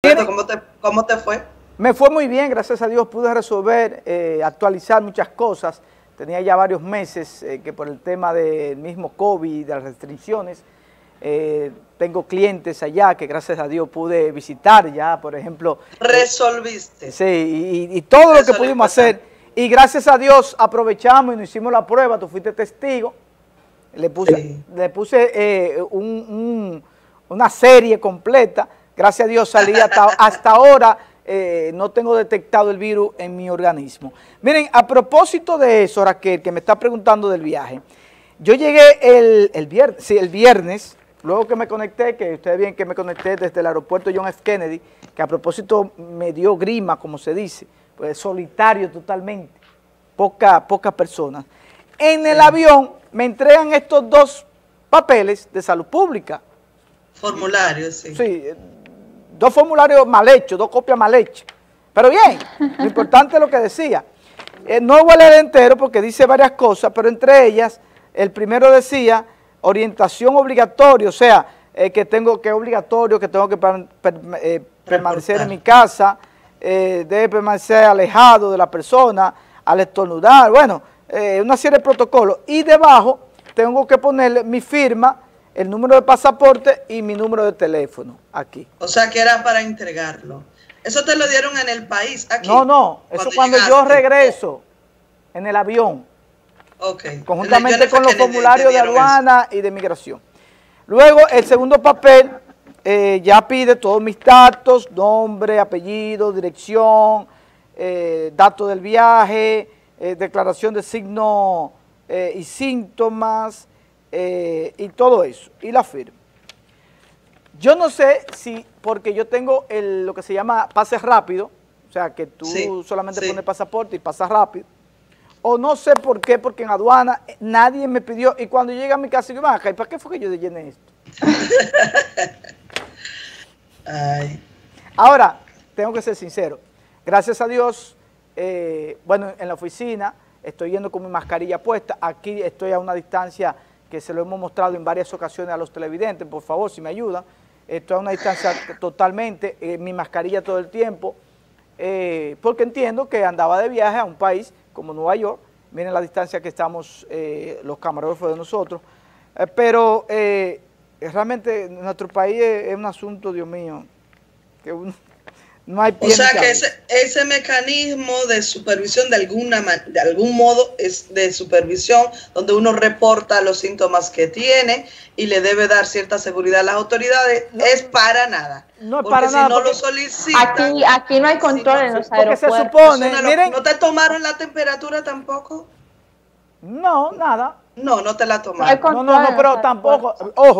Roberto, Miren, ¿cómo te fue? me fue muy bien, gracias a Dios pude resolver, actualizar muchas cosas. Tenía ya varios meses que por el tema del mismo COVID, de las restricciones, tengo clientes allá que gracias a Dios pude visitar ya, por ejemplo. Resolviste. Sí, y todo lo que pudimos hacer. Y gracias a Dios aprovechamos y nos hicimos la prueba, tú fuiste testigo. Le puse una serie completa. Gracias a Dios salí hasta ahora. No tengo detectado el virus en mi organismo. Miren, a propósito de eso, Raquel, que me está preguntando del viaje, yo llegué el viernes, luego que me conecté, que ustedes ven que me conecté desde el aeropuerto John F. Kennedy, que a propósito me dio grima, como se dice, pues solitario totalmente, pocas personas. En el avión me entregan estos dos papeles de salud pública. Formularios, sí. Sí, dos formularios mal hechos, dos copias mal hechas. Pero bien, lo importante es lo que decía. No voy a leer entero porque dice varias cosas, pero entre ellas, el primero decía orientación obligatoria, o sea, que es obligatorio, que tengo que permanecer en mi casa, debe permanecer alejado de la persona, al estornudar, bueno, una serie de protocolos. Y debajo tengo que ponerle mi firma, el número de pasaporte y mi número de teléfono aquí. O sea, que era para entregarlo. ¿Eso te lo dieron en el país, aquí? No, eso cuando yo regreso en el avión. Ok. Conjuntamente con los formularios de aduana y de migración. Luego, el segundo papel ya pide todos mis datos, nombre, apellido, dirección, datos del viaje, declaración de signos y síntomas, y todo eso, y la firma. Yo no sé si, porque yo tengo lo que se llama pase rápido, o sea, que tú solamente pones pasaporte y pasas rápido, o no sé por qué, porque en aduana nadie me pidió, y cuando llegué a mi casa, yo, ¿y para qué fue que yo llené esto? Ay. Ahora, tengo que ser sincero, gracias a Dios, bueno, en la oficina estoy yendo con mi mascarilla puesta, aquí estoy a una distancia que se lo hemos mostrado en varias ocasiones a los televidentes, por favor, si me ayudan, estoy a una distancia totalmente, mi mascarilla todo el tiempo, porque entiendo que andaba de viaje a un país como Nueva York, miren la distancia que estamos los camarógrafos de nosotros, pero realmente nuestro país es un asunto, Dios mío, que no hay pie. O sea que ese mecanismo de supervisión de algún modo es de supervisión donde uno reporta los síntomas que tiene y le debe dar cierta seguridad a las autoridades, es para nada. No es porque para si nada. No lo solicitan. Aquí no hay control en los aeropuertos. Porque se supone, miren, ¿No te tomaron la temperatura tampoco? No, nada. No te la tomaron. No, pero tampoco,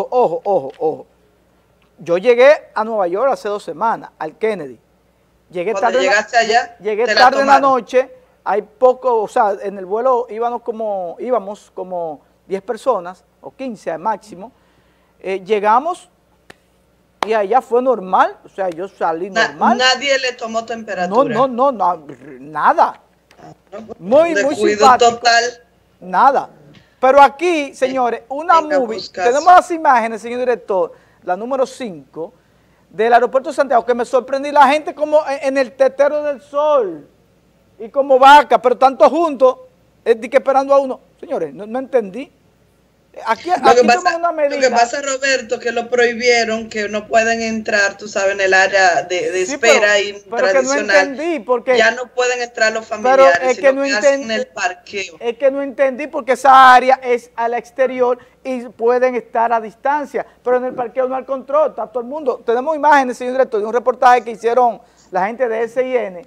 ojo. Yo llegué a Nueva York hace 2 semanas, al Kennedy. Cuando llegaste allá, llegué tarde en la noche, hay poco, o sea, en el vuelo íbamos como 10 personas, o 15 al máximo. Llegamos y allá fue normal, o sea, yo salí normal. Nadie le tomó temperatura. No, nada. Muy simpático. Total. Nada. Pero aquí, señores, una movie, tenemos las imágenes, señor director, la número 5, del aeropuerto de Santiago, que me sorprendí, la gente como en el tetero del sol, y como vaca, pero tanto juntos, que esperando a uno. Señores, no entendí. Aquí toman una medida. Lo que pasa, Roberto, que lo prohibieron, que no pueden entrar, tú sabes, en el área de espera pero que no entendí, porque ya no pueden entrar los familiares, pero es que no entendí, en el parqueo. Es que no entendí, porque esa área es al exterior y pueden estar a distancia, pero en el parqueo no hay control, está todo el mundo. Tenemos imágenes, señor director, de un reportaje que hicieron la gente de SIN.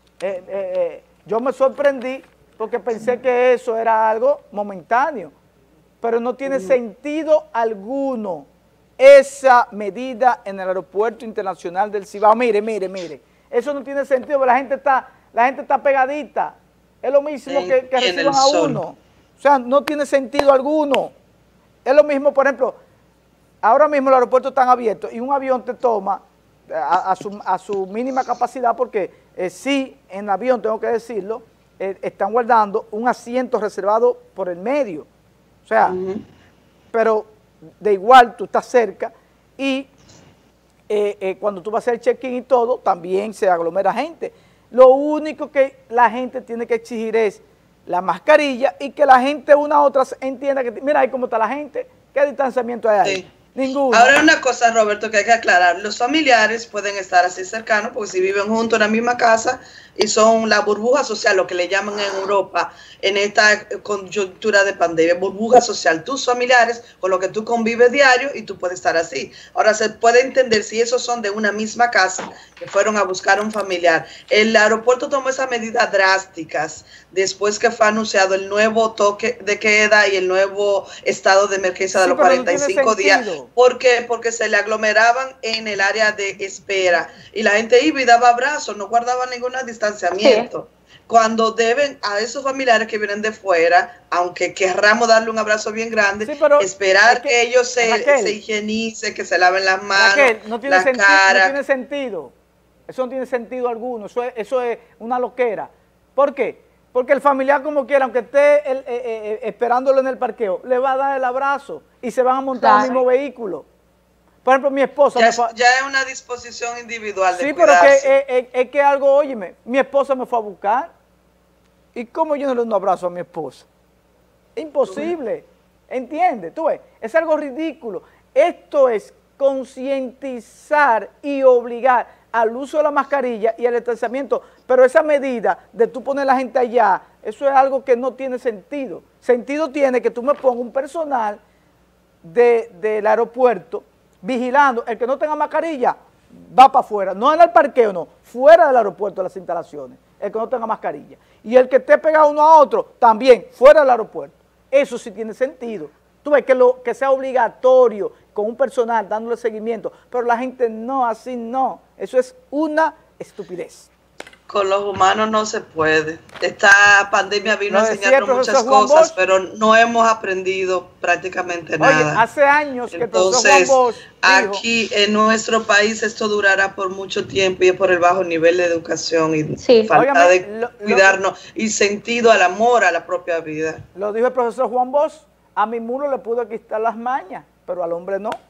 Yo me sorprendí porque pensé que eso era algo momentáneo, pero no tiene sentido alguno esa medida en el aeropuerto internacional del Cibao. Mire, eso no tiene sentido, porque la gente está pegadita, es lo mismo que reciban a uno, o sea, no tiene sentido alguno. Es lo mismo, por ejemplo, ahora mismo los aeropuertos están abiertos y un avión te toma a su mínima capacidad, porque sí, en el avión, tengo que decirlo, están guardando un asiento reservado por el medio. O sea, pero de igual tú estás cerca y cuando tú vas a hacer check-in y todo, también se aglomera gente. Lo único que la gente tiene que exigir es la mascarilla y que la gente una a otra entienda que, mira ahí cómo está la gente, qué distanciamiento hay ahí. Sí. Ninguno. Ahora hay una cosa, Roberto, que hay que aclarar. Los familiares pueden estar así cercanos, porque si viven juntos en la misma casa y son la burbuja social, lo que le llaman en Europa, en esta coyuntura de pandemia, burbuja social, tus familiares con los que tú convives diario y tú puedes estar así. Ahora se puede entender si esos son de una misma casa, que fueron a buscar a un familiar. El aeropuerto tomó esas medidas drásticas después que fue anunciado el nuevo toque de queda y el nuevo estado de emergencia de los 45 días. ¿Por qué? Porque se le aglomeraban en el área de espera y la gente iba y daba abrazos, no guardaba ningún distanciamiento. Sí. Cuando deben a esos familiares que vienen de fuera, aunque querramos darle un abrazo bien grande, sí, esperar que ellos se higienicen, que se laven las manos, no tiene sentido, no tiene sentido. Eso no tiene sentido alguno, eso es una loquera. ¿Por qué? Porque el familiar como quiera, aunque esté esperándolo en el parqueo, le va a dar el abrazo y se van a montar al mismo vehículo. Por ejemplo, mi esposa... Ya es una disposición individual de sí, cuidarse. pero es que algo, óyeme, mi esposa me fue a buscar. ¿Y cómo yo no le doy un abrazo a mi esposa? Imposible. ¿Entiendes? Tú ves, es algo ridículo. Esto es concientizar y obligar al uso de la mascarilla y al distanciamiento, pero esa medida de tú poner a la gente allá, eso es algo que no tiene sentido. Sentido tiene que tú me pongas un personal del aeropuerto vigilando, el que no tenga mascarilla va para afuera, no en el parqueo, no, fuera del aeropuerto de las instalaciones, el que no tenga mascarilla. Y el que esté pegado uno a otro, también fuera del aeropuerto. Eso sí tiene sentido. Tú ves que sea obligatorio con un personal dándole seguimiento, pero la gente no, así no. Eso es una estupidez. Con los humanos no se puede. Esta pandemia vino a enseñarnos muchas cosas, pero no hemos aprendido prácticamente nada. Oye, hace años que entonces, Juan Bosch aquí en nuestro país esto durará por mucho tiempo y es por el bajo nivel de educación y falta de cuidarnos y sentido al amor a la propia vida. Lo dijo el profesor Juan Bosch, a mi muro le pudo quitar las mañas, pero al hombre no.